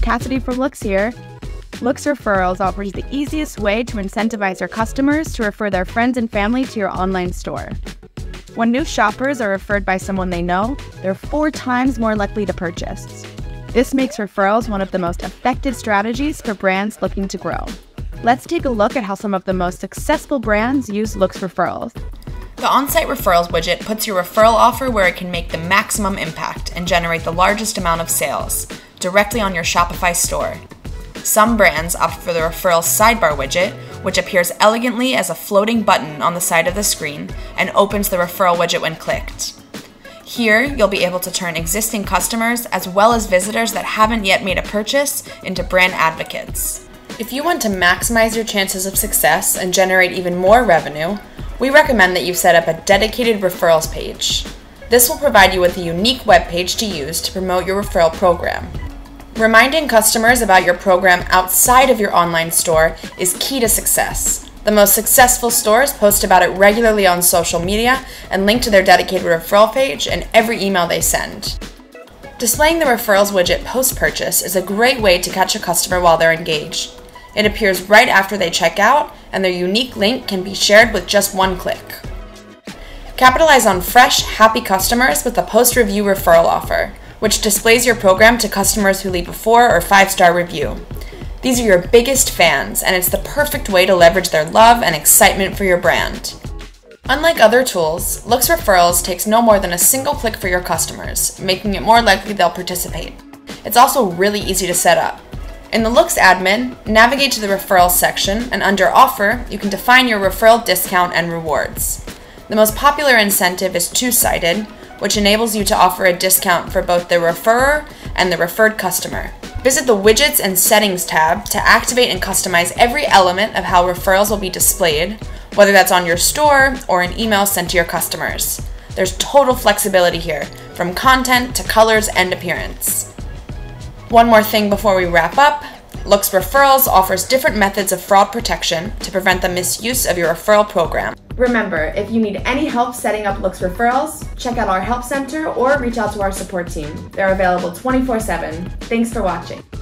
Cassidy from Loox here. Loox Referrals offers the easiest way to incentivize your customers to refer their friends and family to your online store. When new shoppers are referred by someone they know, they're 4 times more likely to purchase. This makes referrals one of the most effective strategies for brands looking to grow. Let's take a look at how some of the most successful brands use Loox Referrals. The Onsite-Referrals widget puts your referral offer where it can make the maximum impact and generate the largest amount of sales, directly on your Shopify store. Some brands opt for the Referrals sidebar widget, which appears elegantly as a floating button on the side of the screen and opens the referral widget when clicked. Here, you'll be able to turn existing customers as well as visitors that haven't yet made a purchase into brand advocates. If you want to maximize your chances of success and generate even more revenue, we recommend that you set up a dedicated referrals page. This will provide you with a unique web page to use to promote your referral program. Reminding customers about your program outside of your online store is key to success. The most successful stores post about it regularly on social media and link to their dedicated referral page in every email they send. Displaying the Referrals widget post-purchase is a great way to catch a customer while they're engaged. It appears right after they check out, and their unique link can be shared with just one click. Capitalize on fresh, happy customers with a post-review referral offer, which displays your program to customers who leave a 4 or 5-star review. These are your biggest fans, and it's the perfect way to leverage their love and excitement for your brand. Unlike other tools, Loox Referrals takes no more than a single click for your customers, making it more likely they'll participate. It's also really easy to set up. In the Loox Admin, navigate to the Referrals section, and under Offer, you can define your referral discount and rewards. The most popular incentive is two-sided, which enables you to offer a discount for both the referrer and the referred customer. Visit the Widgets and Settings tab to activate and customize every element of how referrals will be displayed, whether that's on your store or an email sent to your customers. There's total flexibility here, from content to colors and appearance. One more thing before we wrap up, Loox Referrals offers different methods of fraud protection to prevent the misuse of your referral program. Remember, if you need any help setting up Loox Referrals, check out our help center or reach out to our support team. They're available 24/7. Thanks for watching.